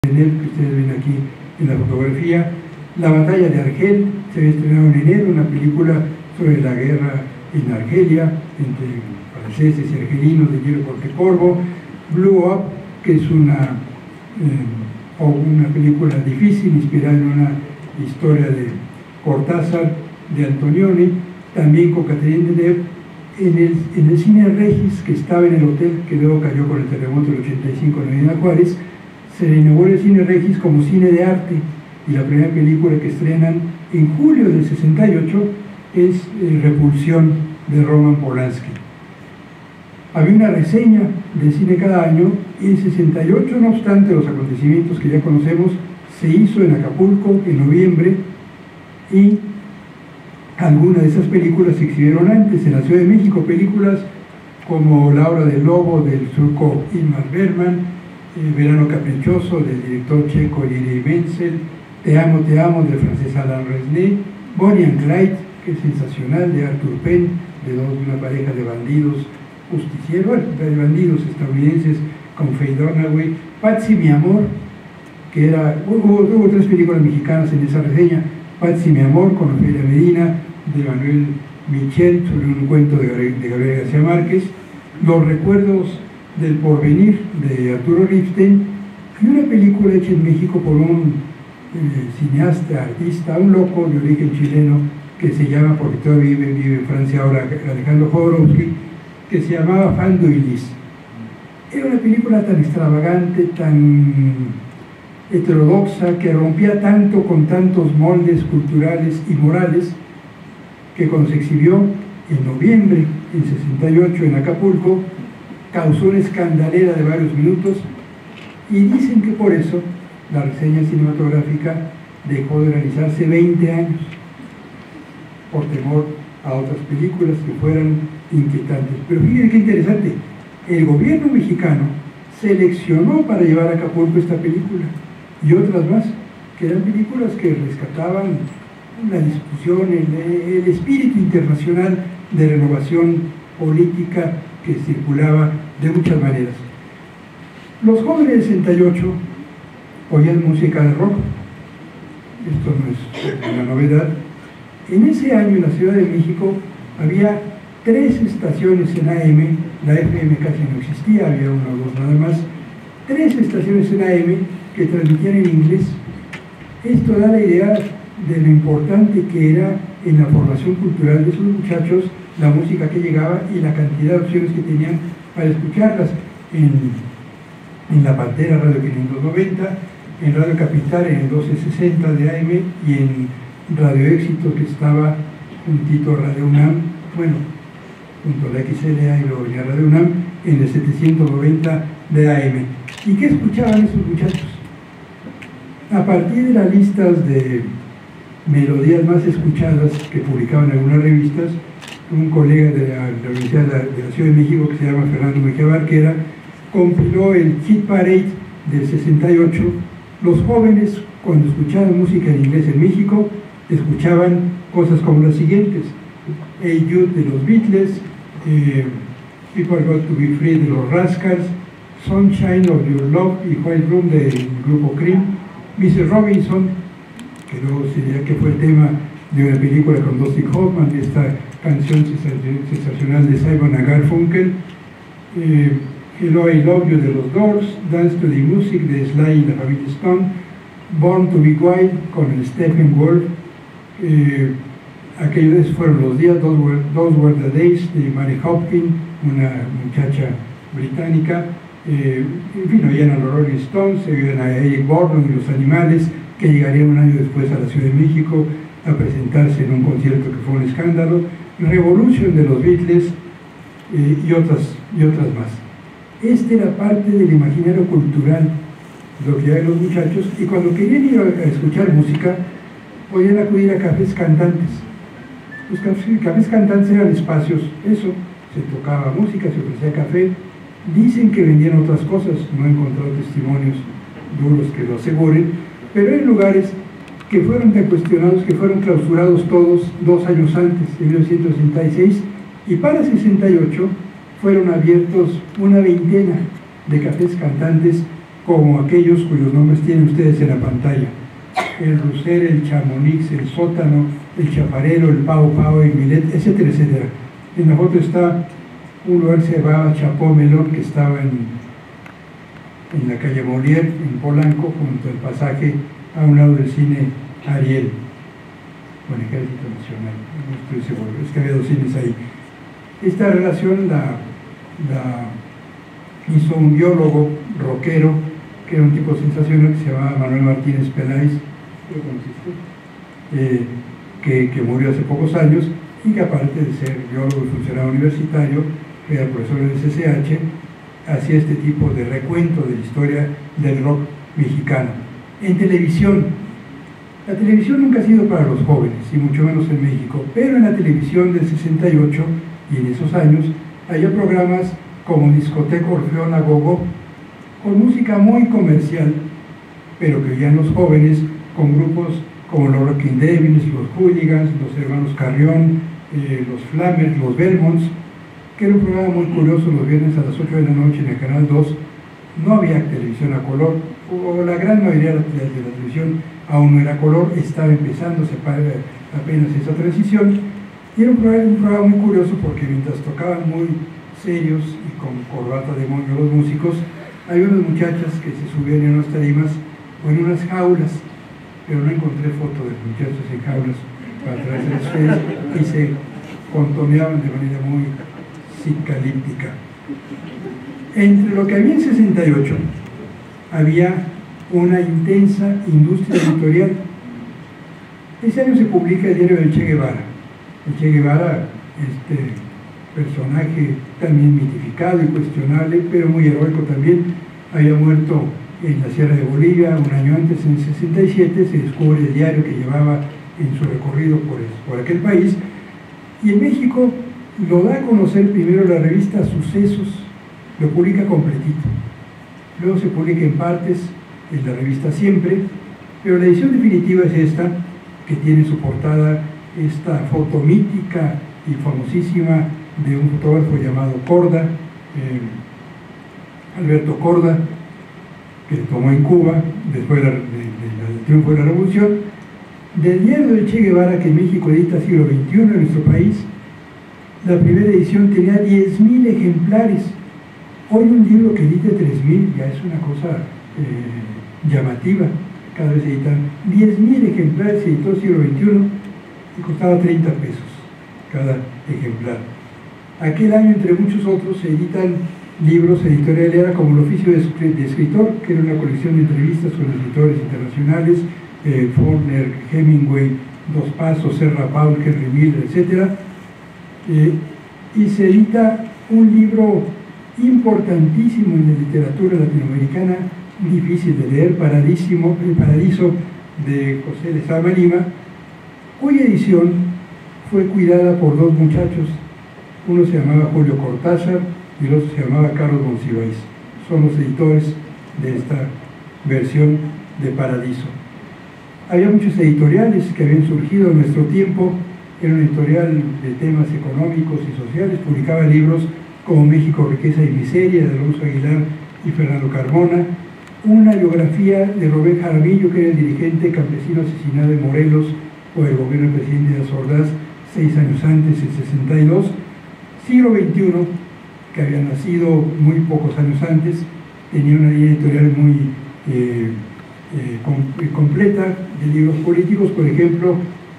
que ustedes ven aquí en la fotografía. La batalla de Argel se había estrenado en enero, una película sobre la guerra en Argelia entre franceses y argelinos de Guillermo Pontecorvo. Blue Up, que es una película difícil, inspirada en una historia de Cortázar, de Antonioni, también con Catherine Deneuve, en el cine Regis, que estaba en el hotel que luego cayó con el terremoto del 85 en Avenida Juárez. Se le inaugura el cine Regis como cine de arte, y la primera película que estrenan en julio del 68 es Repulsión, de Roman Polanski. Había una reseña de cine cada año, y en 68, no obstante los acontecimientos que ya conocemos, se hizo en Acapulco en noviembre, y algunas de esas películas se exhibieron antes en la Ciudad de México, películas como La Hora del Lobo del surco Ingmar Bergman, Verano Caprichoso del director checo Jiří Menzel, Te amo del francés Alain Resnais, Bonnie and Clyde, que es sensacional, de Arthur Penn, de una pareja de bandidos justicieros, de bandidos estadounidenses con Faye Dunaway, Patsy mi amor, que era, hubo tres películas mexicanas en esa reseña, Patsy mi amor con Ofelia Medina, de Manuel Michel, sobre un cuento de Gabriel García Márquez, Los recuerdos del porvenir de Arturo Ripstein, y una película hecha en México por un cineasta, artista, un loco de origen chileno que se llama, porque todavía vive en Francia ahora, Alejandro Jodorowsky, que se llamaba Fando y Lis. Era una película tan extravagante, tan heterodoxa, que rompía tanto con tantos moldes culturales y morales, que cuando se exhibió en noviembre en 68 en Acapulco, causó una escandalera de varios minutos, y dicen que por eso la reseña cinematográfica dejó de realizarse 20 años, por temor a otras películas que fueran inquietantes. Pero fíjense qué interesante, el gobierno mexicano seleccionó para llevar a Acapulco esta película y otras más, que eran películas que rescataban la discusión, el espíritu internacional de renovación política que circulaba de muchas maneras. Los jóvenes del 68 oían música de rock, esto no es una novedad. En ese año en la Ciudad de México había 3 estaciones en AM, la FM casi no existía, había una o dos nada más, 3 estaciones en AM que transmitían en inglés. Esto da la idea de lo importante que era en la formación cultural de esos muchachos la música que llegaba y la cantidad de opciones que tenían para escucharlas en La Pantera, Radio 590, en Radio Capital, en el 1260 de AM, y en Radio Éxito, que estaba juntito a Radio UNAM, bueno, junto a la XLA, y luego venía Radio UNAM, en el 790 de AM. ¿Y qué escuchaban esos muchachos? A partir de las listas de melodías más escuchadas que publicaban algunas revistas, un colega de la Universidad de la Ciudad de México, que se llama Fernando Mejía Barquera, compiló el Hit Parade del 68. Los jóvenes, cuando escuchaban música en inglés en México, escuchaban cosas como las siguientes: Hey Jude de los Beatles, People Got to Be Free de los Rascals, Sunshine of Your Love y White Room del grupo Cream, Mrs. Robinson, que luego sería que fue el tema de una película con Dustin Hoffman, esta canción sensacional de Simon & Garfunkel, Hello, I Love You de los Doors, Dance to the Music de Sly y la familia Stone, Born to Be Wild con el Stephen Wolf, aquellos fueron los días, Those Were the Days de Mary Hopkins, una muchacha británica, en fin, oían a los Rolling Stones, oían a Eric Burdon y los Animales, que llegarían un año después a la Ciudad de México a presentarse en un concierto que fue un escándalo, Revolution de los Beatles, y otras más. Esta era parte del imaginario cultural, lo que hay los muchachos, y cuando querían ir a escuchar música, podían acudir a cafés cantantes. Los cafés cantantes eran espacios, eso, se tocaba música, se ofrecía café. Dicen que vendían otras cosas, no he encontrado testimonios duros que lo aseguren, pero hay lugares que fueron tan cuestionados que fueron clausurados todos 2 años antes, en 1966, y para 68 fueron abiertos una veintena de cafés cantantes como aquellos cuyos nombres tienen ustedes en la pantalla: el Russer, el Chamonix, el Sótano, el Chaparero, el Pau Pau, el Milet, etcétera, etcétera. En la foto está un lugar que se llamaba Chapó Melón, que estaba en la calle Molière, en Polanco, junto al pasaje a un lado del cine Ariel, o el Ejército Nacional, no estoy seguro, es que había dos cines ahí. Esta relación la hizo un biólogo rockero, que era un tipo sensacional, que se llamaba Manuel Martínez Peláez, que murió hace pocos años, y que aparte de ser biólogo y funcionario universitario, era profesor del CCH, hacía este tipo de recuento de la historia del rock mexicano. En televisión, la televisión nunca ha sido para los jóvenes, y mucho menos en México, pero en la televisión del 68 y en esos años había programas como Discoteca Orfeón Agogo, con música muy comercial, pero que oían los jóvenes, con grupos como los Rockin' Devils, los Hooligans, los Hermanos Carrión, los Flammers, los Belmonts, que era un programa muy curioso los viernes a las 8 de la noche en el Canal 2. No había televisión a color, o la gran mayoría de la televisión aún no era color, estaba empezándose apenas esa transición, y era un programa muy curioso porque mientras tocaban muy serios y con corbata de moño los músicos, había unas muchachas que se subían en unas tarimas o en unas jaulas, pero no encontré foto de muchachos en jaulas para traerse a ustedes, y se contoneaban de manera muy psicalíptica. Entre lo que había en 68 había una intensa industria editorial. Ese año se publica el diario del Che Guevara. El Che Guevara, este personaje también mitificado y cuestionable, pero muy heroico también, había muerto en la Sierra de Bolivia un año antes, en 67, se descubre el diario que llevaba en su recorrido por aquel país, y en México lo da a conocer primero la revista Sucesos, lo publica completito, luego se publica en partes en la revista Siempre, pero la edición definitiva es esta, que tiene su portada esta foto mítica y famosísima de un fotógrafo llamado Corda, Alberto Corda, que tomó en Cuba después del triunfo de la Revolución, del diario del Che Guevara, que México edita siglo XXI en nuestro país. La primera edición tenía 10.000 ejemplares. Hoy un libro que edite 3.000 ya es una cosa llamativa. Cada vez editan 10.000 ejemplares, se editó siglo XXI y costaba 30 pesos cada ejemplar. Aquel año, entre muchos otros, se editan libros editoriales, era como el oficio de escritor, que era una colección de entrevistas con escritores internacionales, Faulkner, Hemingway, Dos Pasos, Serra Paul, Henry Miller, etc. Y se edita un libro importantísimo en la literatura latinoamericana, difícil de leer, El Paradiso, de José Lezama Lima, cuya edición fue cuidada por dos muchachos. Uno se llamaba Julio Cortázar y el otro se llamaba Carlos Monsiváis. Son los editores de esta versión de Paradiso. Había muchos editoriales que habían surgido en nuestro tiempo. Era un editorial de temas económicos y sociales, publicaba libros como México, Riqueza y Miseria, de Alonso Aguilar y Fernando Carmona, una biografía de Rubén Jaramillo, que era el dirigente campesino asesinado en Morelos por el gobierno del presidente Díaz Ordaz 6 años antes, en 62. Siglo XXI, que había nacido muy pocos años antes, tenía una línea editorial muy completa de libros políticos, por ejemplo,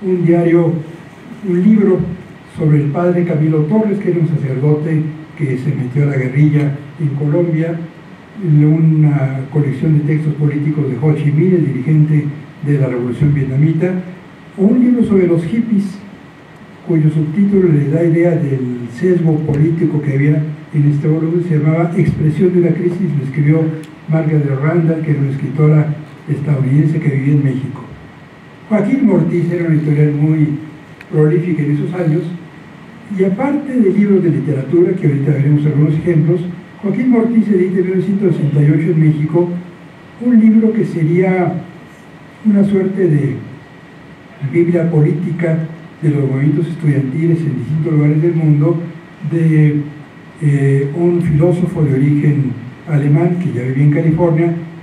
un libro sobre el padre Camilo Torres, que era un sacerdote que se metió a la guerrilla en Colombia, una colección de textos políticos de Ho Chi Minh, el dirigente de la revolución vietnamita, o un libro sobre los hippies, cuyo subtítulo le da idea del sesgo político que había en este volumen. Se llamaba Expresión de una crisis, lo escribió Margaret Randall, que era una escritora estadounidense que vivía en México. Joaquín Mortiz era una editorial muy prolífica en esos años, y aparte de libros de literatura, que ahorita veremos algunos ejemplos, Joaquín Mortiz edita en 1968 en México un libro que sería una suerte de Biblia política de los movimientos estudiantiles en distintos lugares del mundo, de un filósofo de origen alemán que ya vivía en California,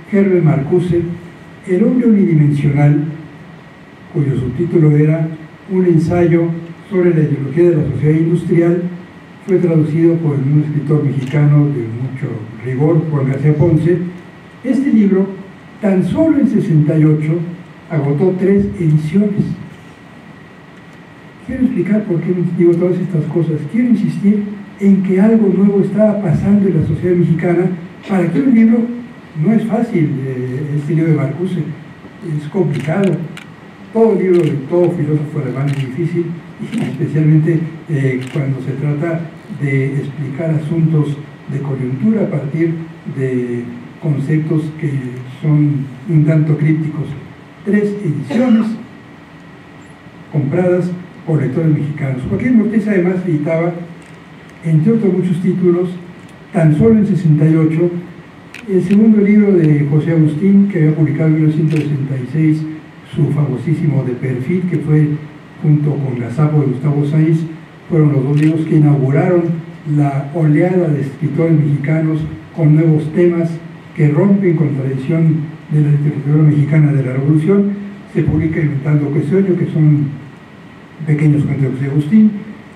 Herbert Marcuse, El hombre unidimensional, cuyo subtítulo era Un ensayo sobre la ideología de la sociedad industrial, fue traducido por un escritor mexicano de mucho rigor, Juan García Ponce. Este libro, tan solo en 68, agotó 3 ediciones. Quiero explicar por qué digo todas estas cosas. Quiero insistir en que algo nuevo estaba pasando en la sociedad mexicana para que un libro, no es fácil, este libro de Marcuse, es complicado. Todo libro de todo filósofo alemán es difícil, y especialmente cuando se trata de explicar asuntos de coyuntura a partir de conceptos que son un tanto crípticos. 3 ediciones compradas por lectores mexicanos. Joaquín Morteza además editaba, entre otros muchos títulos, tan solo en 68, el segundo libro de José Agustín, que había publicado en 1966, su famosísimo De Perfil, que fue, junto con Gazapo de Gustavo Sáenz, fueron los 2 libros que inauguraron la oleada de escritores mexicanos con nuevos temas que rompen con la tradición de la literatura mexicana de la Revolución. Se publica Inventando Quesoño, que son pequeños cuentos de José Agustín.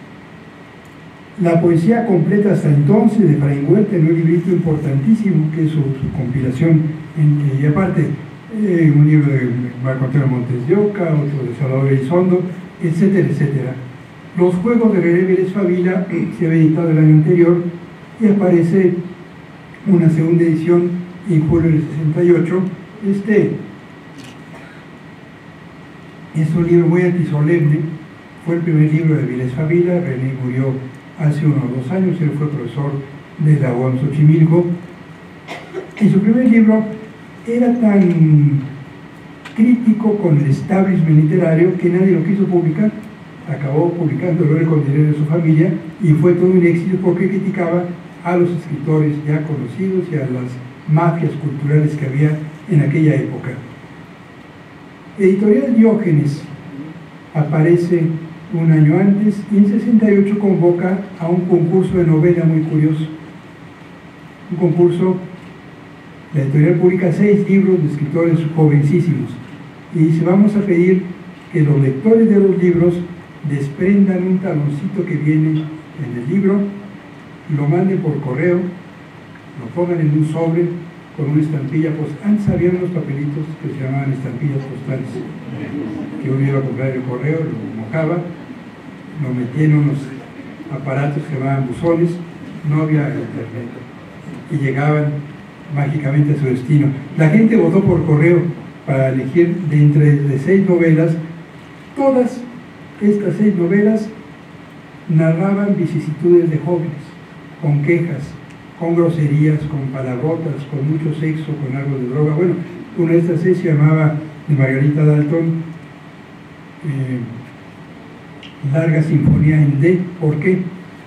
La poesía completa hasta entonces de Efraín Huerta, en un librito importantísimo que es su compilación, y aparte un libro de Marco Antonio Montes de Oca, otro de Salvador Elizondo, etcétera, etcétera. Los juegos de René Vélez Fabila se había editado el año anterior y aparece una segunda edición en julio del 68. Este es un libro muy antisolemne, fue el primer libro de Vélez Fabila. René murió hace unos 2 años, él fue profesor de la UAM Xochimilco, y su primer libro era tan crítico con el establishment literario que nadie lo quiso publicar. Acabó publicándolo con dinero de su familia y fue todo un éxito porque criticaba a los escritores ya conocidos y a las mafias culturales que había en aquella época. Editorial Diógenes aparece un año antes y en 68 convoca a un concurso de novela muy curioso. Un concurso, la editorial publica 6 libros de escritores jovencísimos y dice: vamos a pedir que los lectores de los libros desprendan un taloncito que viene en el libro, lo manden por correo, lo pongan en un sobre con una estampilla. Pues antes había unos papelitos que se llamaban estampillas postales, que uno iba a comprar en el correo, lo mojaba, lo metía en unos aparatos que se llamaban buzones, no había internet, y llegaban mágicamente a su destino. La gente votó por correo para elegir de entre 6 novelas. Todas estas 6 novelas narraban vicisitudes de jóvenes, con quejas, con groserías, con palabrotas, con mucho sexo, con algo de droga. Bueno, una de estas 6 se llamaba, de Margarita Dalton, Larga Sinfonía en D. ¿Por qué?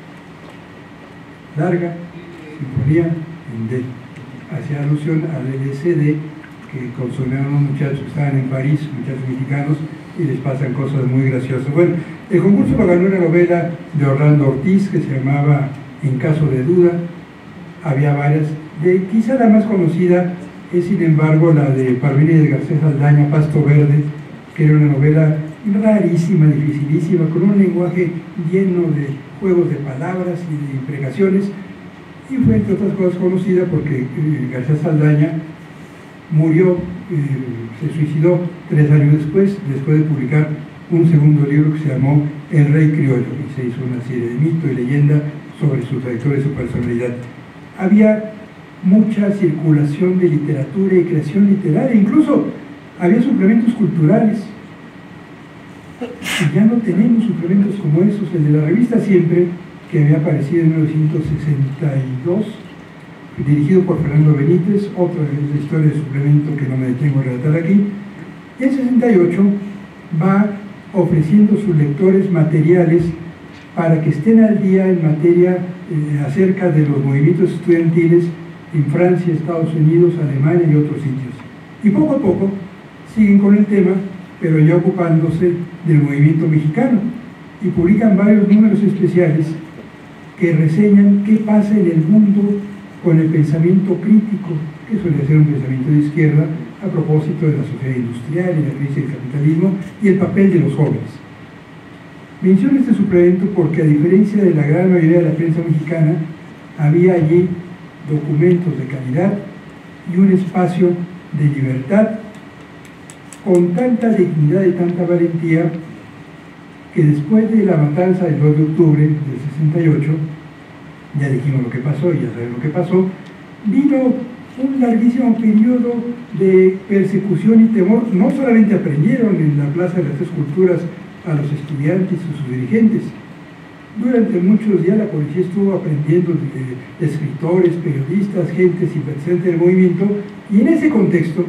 Larga Sinfonía en D. Hacía alusión al LSD que consumían unos muchachos que estaban en París, muchachos mexicanos, y les pasan cosas muy graciosas. Bueno, el concurso lo ganó una novela de Orlando Ortiz que se llamaba En caso de duda. Había varias. Quizá la más conocida es, sin embargo, la de Parmenides de Garcés Saldaña, Pasto Verde, que era una novela rarísima, dificilísima, con un lenguaje lleno de juegos de palabras y de imprecaciones, y fue, entre otras cosas, conocida porque Garcés Saldaña murió, se suicidó 3 años después de publicar un segundo libro que se llamó El Rey Criollo, y se hizo una serie de mito y leyenda sobre su trayectoria y su personalidad. Había mucha circulación de literatura y creación literaria, incluso había suplementos culturales, y ya no tenemos suplementos como esos. El de la revista Siempre, que había aparecido en 1962, dirigido por Fernando Benítez, otra es la historia de suplemento que no me detengo a relatar aquí. Y en 68 va ofreciendo a sus lectores materiales para que estén al día en materia acerca de los movimientos estudiantiles en Francia, Estados Unidos, Alemania y otros sitios. Y poco a poco siguen con el tema, pero ya ocupándose del movimiento mexicano, y publican varios números especiales que reseñan qué pasa en el mundo con el pensamiento crítico que suele ser un pensamiento de izquierda a propósito de la sociedad industrial y la crisis del capitalismo y el papel de los jóvenes. Menciono este suplemento porque, a diferencia de la gran mayoría de la prensa mexicana, había allí documentos de calidad y un espacio de libertad con tanta dignidad y tanta valentía que después de la matanza del 2 de octubre del 68, ya dijimos lo que pasó y ya saben lo que pasó, vino un larguísimo periodo de persecución y temor. No solamente aprendieron en la Plaza de las Tres Culturas a los estudiantes y sus dirigentes, durante muchos días la policía estuvo aprendiendo de escritores, periodistas, gente simpatizante del movimiento, y en ese contexto,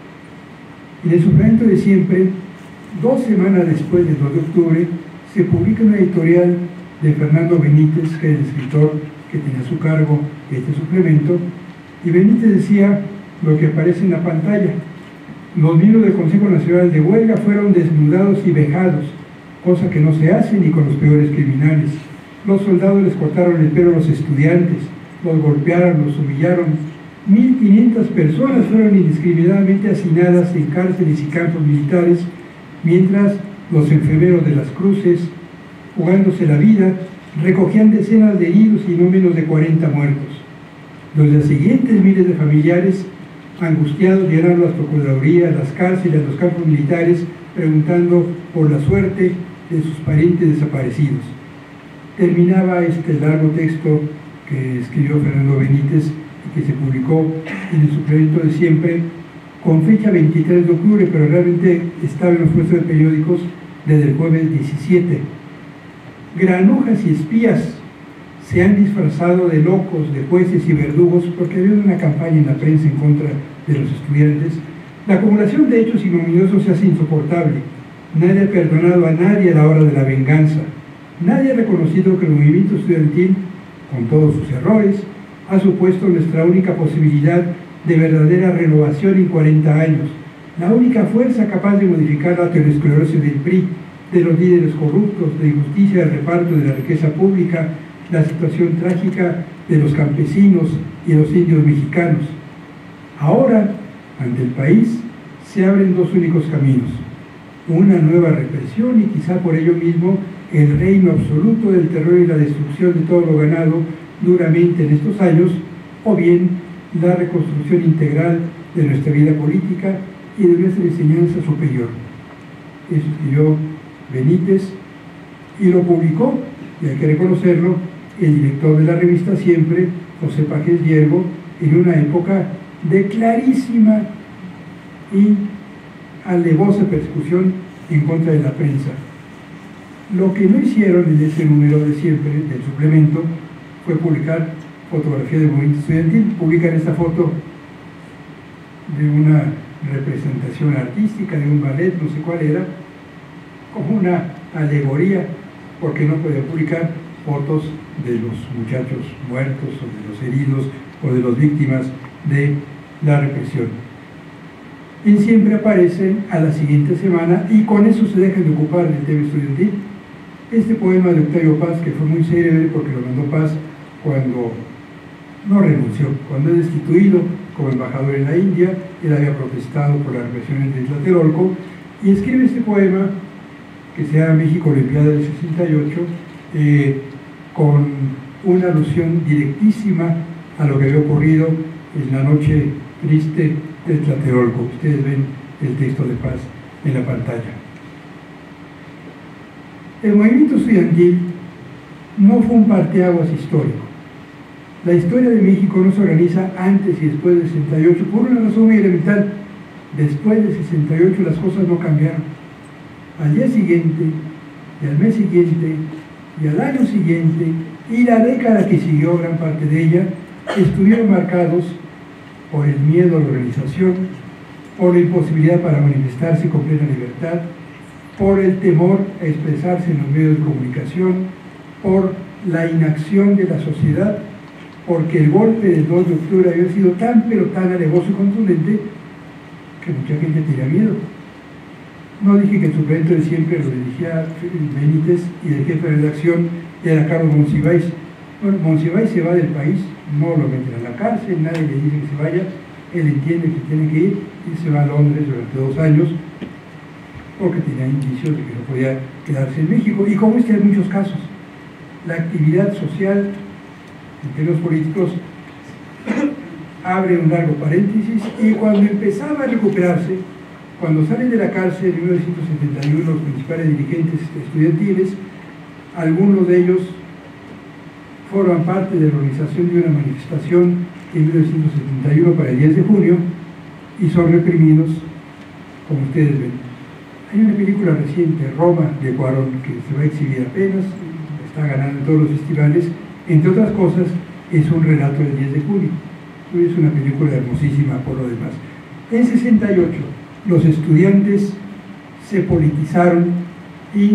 en el suplemento de siempre, 2 semanas después del 2 de octubre, se publica una editorial de Fernando Benítez, que es el escritor que tenía a su cargo este suplemento, y Benítez decía lo que aparece en la pantalla: los miembros del Consejo Nacional de Huelga fueron desnudados y vejados, cosa que no se hace ni con los peores criminales. Los soldados les cortaron el pelo a los estudiantes, los golpearon, los humillaron. 1.500 personas fueron indiscriminadamente hacinadas en cárceles y campos militares, mientras los enfermeros de las cruces, jugándose la vida, recogían decenas de heridos y no menos de 40 muertos. Los días siguientes, miles de familiares angustiados llenaron las procuradurías, las cárceles, los campos militares, preguntando por la suerte de sus parientes desaparecidos. Terminaba este largo texto que escribió Fernando Benítez y que se publicó en el suplemento de siempre con fecha 23 de octubre, pero realmente estaba en los puestos de periódicos desde el jueves 17. Granujas y espías se han disfrazado de locos, de jueces y verdugos, porque había una campaña en la prensa en contra de los estudiantes. La acumulación de hechos ignominiosos se hace insoportable. Nadie ha perdonado a nadie a la hora de la venganza. Nadie ha reconocido que el movimiento estudiantil, con todos sus errores, ha supuesto nuestra única posibilidad de verdadera renovación en 40 años, la única fuerza capaz de modificar la aterosclerosis del PRI, de los líderes corruptos, de injusticia del reparto de la riqueza pública, la situación trágica de los campesinos y los indios mexicanos. Ahora, ante el país, se abren 2 únicos caminos: una nueva represión y quizá por ello mismo el reino absoluto del terror y la destrucción de todo lo ganado duramente en estos años, o bien la reconstrucción integral de nuestra vida política y de nuestra enseñanza superior. Eso escribió Benítez y lo publicó, y hay que reconocerlo, el director de la revista Siempre, José Páez Hiergo, en una época de clarísima y alevosa persecución en contra de la prensa. Lo que no hicieron en ese número de Siempre, del suplemento, fue publicar fotografía del movimiento estudiantil. Publican esta foto de una representación artística, de un ballet, no sé cuál era, como una alegoría, porque no podía publicar fotos de los muchachos muertos o de los heridos o de las víctimas de la represión. Y siempre aparece a la siguiente semana, y con eso se dejan de ocupar del tema estudiantil, este poema de Octavio Paz, que fue muy célebre porque lo mandó Paz cuando no renunció, cuando es destituido como embajador en la India. Él había protestado por las represiones de Tlatelolco y escribe este poema que se llama México Olimpiada del 68, con una alusión directísima a lo que había ocurrido en la noche triste de Tlatelolco. Ustedes ven el texto de Paz en la pantalla. El movimiento estudiantil no fue un parteaguas histórico. La historia de México no se organiza antes y después del 68 por una razón muy elemental. Después del 68 las cosas no cambiaron. Al día siguiente, y al mes siguiente, y al año siguiente, y la década que siguió, gran parte de ella, estuvieron marcados por el miedo a la organización, por la imposibilidad para manifestarse con plena libertad, por el temor a expresarse en los medios de comunicación, por la inacción de la sociedad, porque el golpe del 2 de octubre había sido tan, pero tan alevoso y contundente que mucha gente tenía miedo. No dije que el suplemento de Siempre lo dirigía Benítez y el jefe de redacción era Carlos Monsiváis. Bueno, Monsiváis se va del país, no lo meten a la cárcel, nadie le dice que se vaya, él entiende que tiene que ir y se va a Londres durante 2 años porque tenía indicios de que no podía quedarse en México. Y como hay muchos casos, la actividad social en términos políticos abre un largo paréntesis, y cuando empezaba a recuperarse, cuando salen de la cárcel en 1971 los principales dirigentes estudiantiles, algunos de ellos forman parte de la organización de una manifestación en 1971 para el 10 de junio y son reprimidos, como ustedes ven. Hay una película reciente, Roma, de Cuarón, que se va a exhibir apenas, está ganando en todos los festivales. Entre otras cosas, es un relato del 10 de junio. Es una película hermosísima por lo demás. En 68, los estudiantes se politizaron y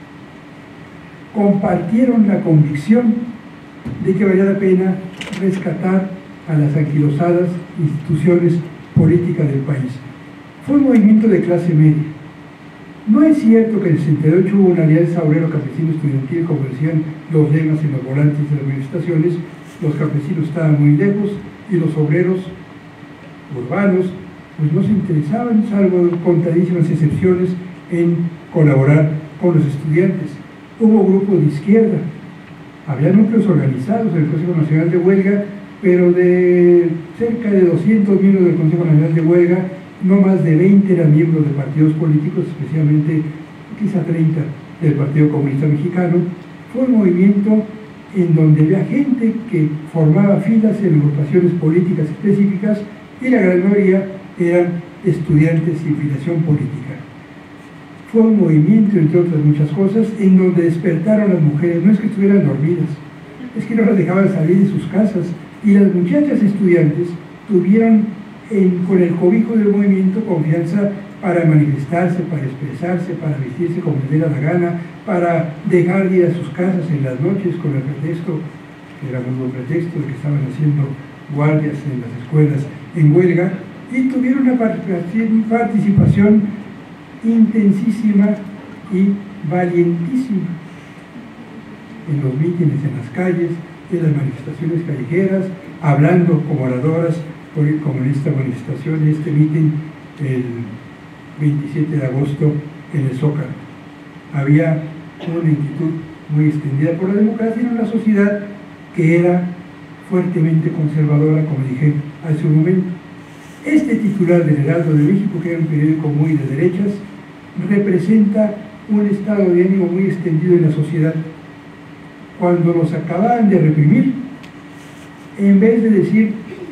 compartieron la convicción de que valía la pena rescatar a las anquilosadas instituciones políticas del país. Fue un movimiento de clase media. No es cierto que en el 68 hubo una alianza obrero-campesino estudiantil, como decían los lemas en los volantes de las manifestaciones. Los campesinos estaban muy lejos y los obreros urbanos pues no se interesaban, salvo contadísimas excepciones, en colaborar con los estudiantes. Hubo grupos de izquierda, había núcleos organizados en el Consejo Nacional de Huelga, pero de cerca de 200 miembros del Consejo Nacional de Huelga, no más de 20 eran miembros de partidos políticos, especialmente quizá 30 del Partido Comunista Mexicano. Fue un movimiento en donde había gente que formaba filas en agrupaciones políticas específicas y la gran mayoría eran estudiantes sin filiación política. Fue un movimiento, entre otras muchas cosas, en donde despertaron las mujeres. No es que estuvieran dormidas, es que no las dejaban salir de sus casas, y las muchachas estudiantes tuvieron con el cobijo del movimiento confianza para manifestarse, para expresarse, para vestirse como les diera la gana, para dejar de ir a sus casas en las noches con el pretexto, que era muy buen pretexto, de que estaban haciendo guardias en las escuelas en huelga, y tuvieron una participación intensísima y valientísima en los mítines en las calles, en las manifestaciones callejeras, hablando como oradoras, como en esta manifestación, en este mítin el 27 de agosto en el Zócalo. Había una inquietud muy extendida por la democracia en una sociedad que era fuertemente conservadora, como dije hace un momento. Este titular del Heraldo de México, que era un periódico muy de derechas, representa un estado de ánimo muy extendido en la sociedad. Cuando los acababan de reprimir, en vez de decir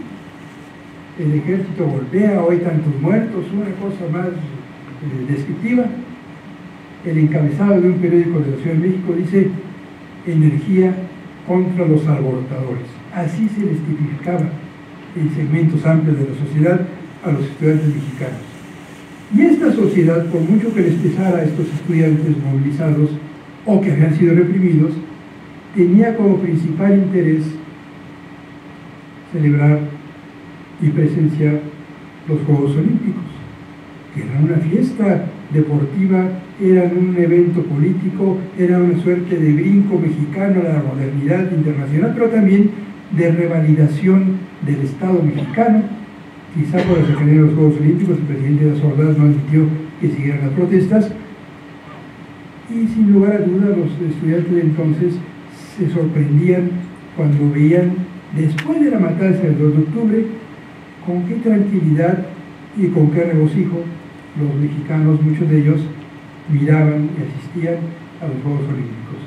el ejército golpea, hoy tantos muertos, una cosa más descriptiva, el encabezado de un periódico de la Ciudad de México dice: energía contra los alborotadores. Así se les tipificaba en segmentos amplios de la sociedad a los estudiantes mexicanos. Y esta sociedad, por mucho que les pesara a estos estudiantes movilizados o que habían sido reprimidos, tenía como principal interés celebrar y presenciar los Juegos Olímpicos, que eran una fiesta deportiva, eran un evento político, era una suerte de brinco mexicano a la modernidad internacional, pero también de revalidación del Estado mexicano. Quizá por la cercanía de los Juegos Olímpicos, el presidente de las Ordaz no admitió que siguieran las protestas, y sin lugar a dudas los estudiantes de entonces se sorprendían cuando veían, después de la matanza del 2 de octubre, con qué tranquilidad y con qué regocijo los mexicanos, muchos de ellos, miraban y asistían a los Juegos Olímpicos.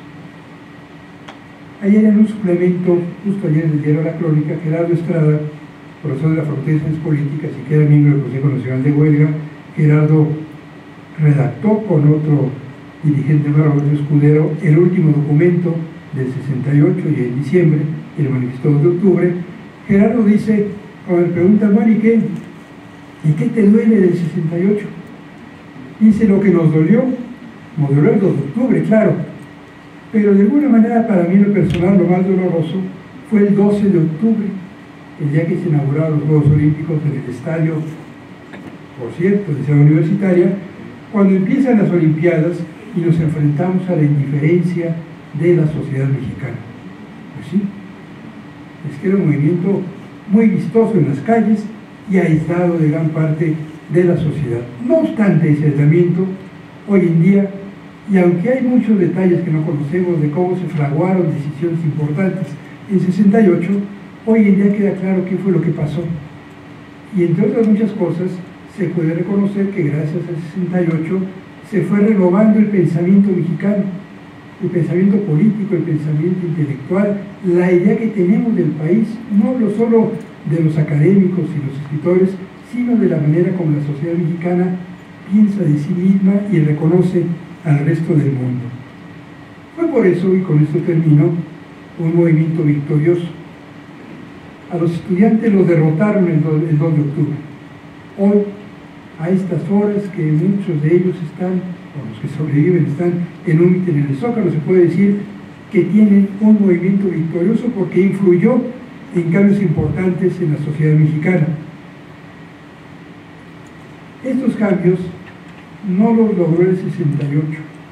Ayer en un suplemento, justo ayer en el diario La Crónica, Gerardo Estrada, profesor de la Facultad de Ciencias Políticas y que era miembro del Consejo Nacional de Huelga, Gerardo redactó con otro dirigente más, Roberto Escudero, el último documento del 68 y en diciembre, el manifiesto 2 de octubre. Gerardo dice, cuando le preguntan, bueno, ¿y qué te duele del 68? Dice: lo que nos dolió el 2 de octubre, claro, pero de alguna manera para mí en lo personal lo más doloroso fue el 12 de octubre, el día que se inauguraron los Juegos Olímpicos en el estadio, por cierto, de Ciudad Universitaria, cuando empiezan las Olimpiadas y nos enfrentamos a la indiferencia de la sociedad mexicana. Pues sí, es que era un movimiento muy vistoso en las calles y aislado de gran parte de la sociedad. No obstante ese aislamiento, hoy en día, y aunque hay muchos detalles que no conocemos de cómo se fraguaron decisiones importantes en 68, hoy en día queda claro qué fue lo que pasó. Y entre otras muchas cosas, se puede reconocer que gracias al 68 se fue renovando el pensamiento mexicano, el pensamiento político, el pensamiento intelectual, la idea que tenemos del país. No hablo solo de los académicos y los escritores, sino de la manera como la sociedad mexicana piensa de sí misma y reconoce al resto del mundo. Fue por eso, y con esto termino, un movimiento victorioso. A los estudiantes los derrotaron el 2 de octubre. Hoy, a estas horas que muchos de ellos están, o los que sobreviven, están en un mitin en el Zócalo, se puede decir que tienen un movimiento victorioso porque influyó en cambios importantes en la sociedad mexicana. Estos cambios no los logró el 68.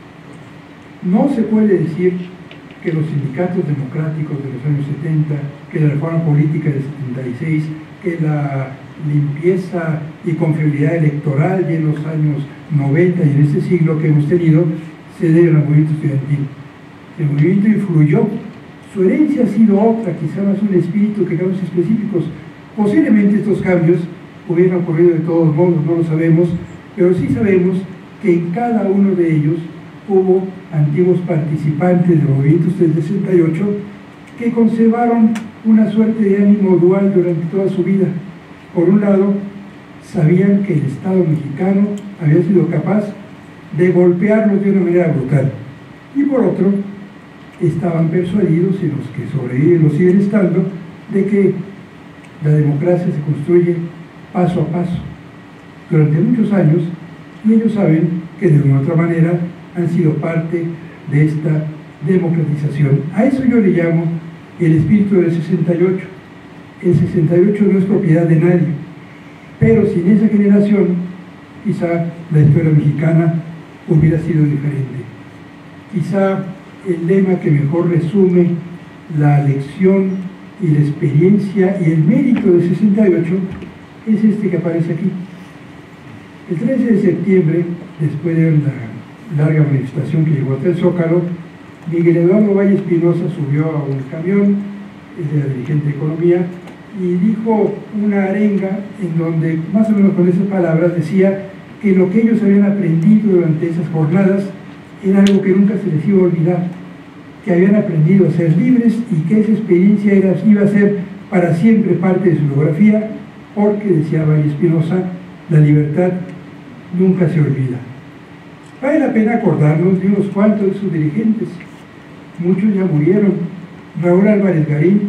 No se puede decir que los sindicatos democráticos de los años 70, que la reforma política del 76, que la limpieza y confiabilidad electoral y en los años 90 y en este siglo que hemos tenido, se deben al movimiento estudiantil. El movimiento influyó, su herencia ha sido otra, quizá más un espíritu que cambios específicos. Posiblemente estos cambios hubieran ocurrido de todos modos, no lo sabemos, pero sí sabemos que en cada uno de ellos hubo antiguos participantes de movimientos del 68 que conservaron una suerte de ánimo dual durante toda su vida. Por un lado, sabían que el Estado mexicano había sido capaz de golpearlos de una manera brutal. Y por otro, estaban persuadidos, y los que sobreviven lo siguen estando, de que la democracia se construye paso a paso, durante muchos años, y ellos saben que de una u otra manera han sido parte de esta democratización. A eso yo le llamo el espíritu del 68. El 68 no es propiedad de nadie, pero sin esa generación, quizá la historia mexicana hubiera sido diferente. Quizá el lema que mejor resume la lección y la experiencia y el mérito del 68 es este que aparece aquí. El 13 de septiembre, después de una larga manifestación que llegó hasta el Zócalo, Miguel Eduardo Valle Espinosa subió a un camión, era dirigente de Economía, y dijo una arenga en donde, más o menos con esas palabras, decía que lo que ellos habían aprendido durante esas jornadas era algo que nunca se les iba a olvidar, que habían aprendido a ser libres y que esa experiencia iba a ser para siempre parte de su biografía, porque, decía Valle Espinosa, la libertad nunca se olvida. Vale la pena acordarnos de unos cuantos de sus dirigentes. Muchos ya murieron. Raúl Álvarez Garín,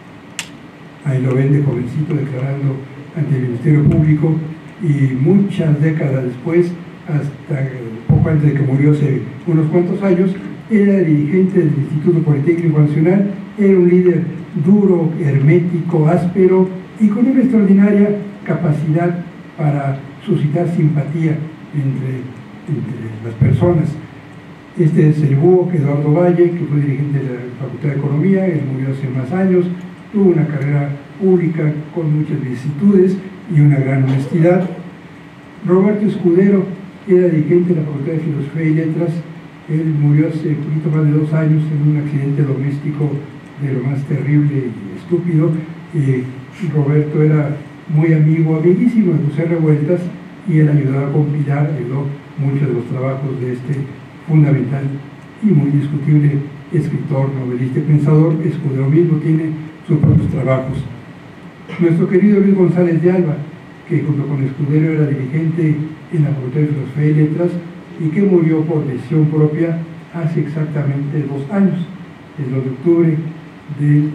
ahí lo ven de jovencito declarando ante el Ministerio Público, y muchas décadas después, hasta poco antes de que murió, hace unos cuantos años, era dirigente del Instituto Politécnico Nacional, era un líder duro, hermético, áspero y con una extraordinaria capacidad para suscitar simpatía entre las personas. Este es el búho Eduardo Valle, que fue dirigente de la Facultad de Economía. Él murió hace más años, tuvo una carrera pública con muchas vicisitudes y una gran honestidad. Roberto Escudero era dirigente de la Facultad de Filosofía y Letras. Él murió hace un poquito más de 2 años en un accidente doméstico de lo más terrible y estúpido. Roberto era muy amiguísimo de José Revueltas, y él ayudó a compilar, ayudó muchos de los trabajos de este fundamental y muy discutible escritor, novelista y pensador. Escudero mismo tiene sus propios trabajos. Nuestro querido Luis González de Alba, que junto con Escudero era dirigente en la Facultad de Filosofía y Letras y que murió por decisión propia hace exactamente 2 años, el 2 de octubre del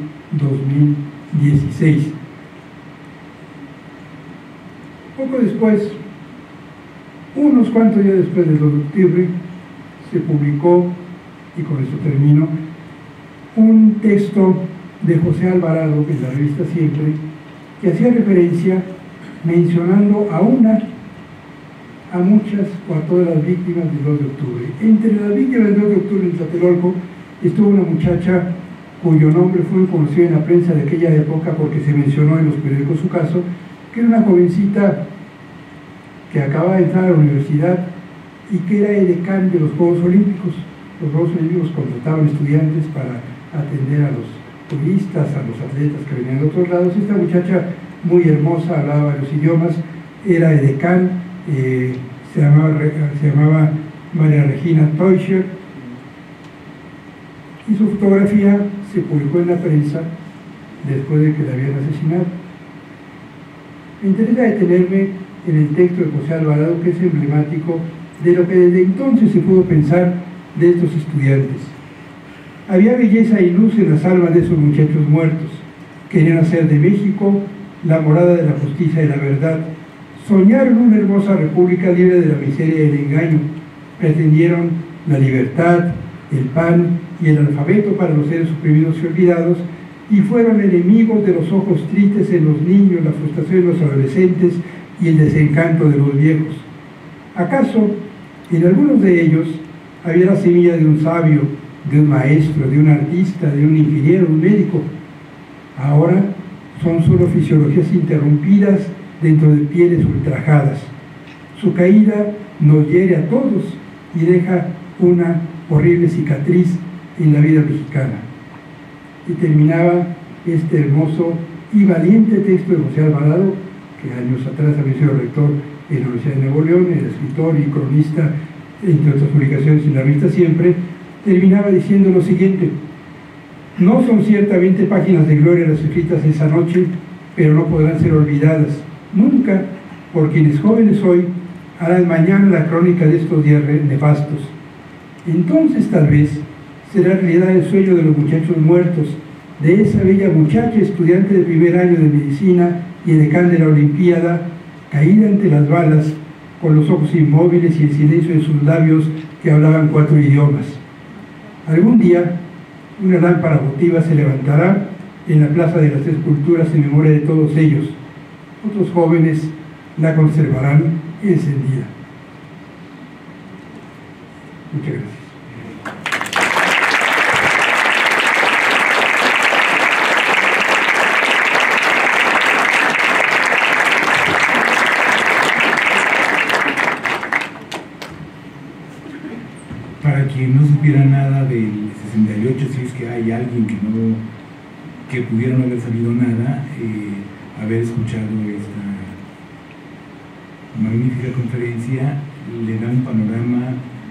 2016. Poco después, unos cuantos días después del 2 de octubre, se publicó, y con esto termino, un texto de José Alvarado en la revista Siempre, que hacía referencia mencionando a muchas o a todas las víctimas del 2 de octubre. Entre las víctimas del 2 de octubre en Tlatelolco estuvo una muchacha cuyo nombre fue conocido en la prensa de aquella época porque se mencionó en los periódicos su caso, que era una jovencita que acababa de entrar a la universidad y que era edecán de los Juegos Olímpicos. Los Juegos Olímpicos contrataban estudiantes para atender a los turistas, a los atletas que venían de otros lados. Esta muchacha muy hermosa, hablaba varios idiomas, era edecán, se llamaba María Regina Teuscher, y su fotografía se publicó en la prensa después de que la habían asesinado. Me interesa detenerme en el texto de José Alvarado, que es emblemático de lo que desde entonces se pudo pensar de estos estudiantes. Había belleza y luz en las almas de esos muchachos muertos. Querían hacer de México la morada de la justicia y la verdad. Soñaron una hermosa república libre de la miseria y el engaño. Pretendieron la libertad, el pan y el alfabeto para los seres oprimidos y olvidados, y fueron enemigos de los ojos tristes en los niños, la frustración de los adolescentes y el desencanto de los viejos. ¿Acaso en algunos de ellos había la semilla de un sabio, de un maestro, de un artista, de un ingeniero, un médico? Ahora son solo fisiologías interrumpidas dentro de pieles ultrajadas. Su caída nos hiere a todos y deja una horrible cicatriz en la vida mexicana. Y terminaba este hermoso y valiente texto de José Alvarado, que años atrás había sido rector en la Universidad de Nuevo León, era escritor y cronista, entre otras publicaciones en la revista Siempre. Terminaba diciendo lo siguiente: no son ciertamente páginas de gloria las escritas esa noche, pero no podrán ser olvidadas nunca por quienes jóvenes hoy harán mañana la crónica de estos días nefastos. Entonces tal vez será realidad el sueño de los muchachos muertos, de esa bella muchacha estudiante de primer año de medicina y edecán de la Olimpiada, caída ante las balas, con los ojos inmóviles y el silencio de sus labios que hablaban 4 idiomas. Algún día una lámpara votiva se levantará en la Plaza de las Tres Culturas en memoria de todos ellos. Otros jóvenes la conservarán encendida. Muchas gracias. Para quien no supiera nada del 68, si es que hay alguien que pudiera no haber sabido nada, haber escuchado esta magnífica conferencia le da un panorama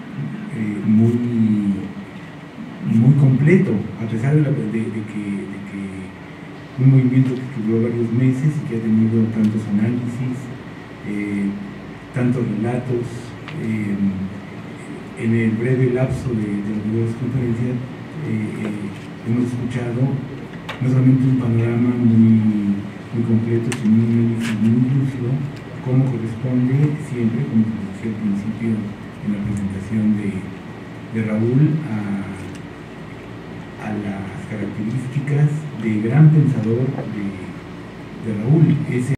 muy completo, a pesar de que un movimiento que duró varios meses y que ha tenido tantos análisis, tantos relatos. En el breve lapso de las diversas conferencias hemos escuchado no solamente un panorama muy completo, sino un análisis muy lúcido, como corresponde siempre, como se decía al principio en la presentación de Raúl, a las características de gran pensador de Raúl.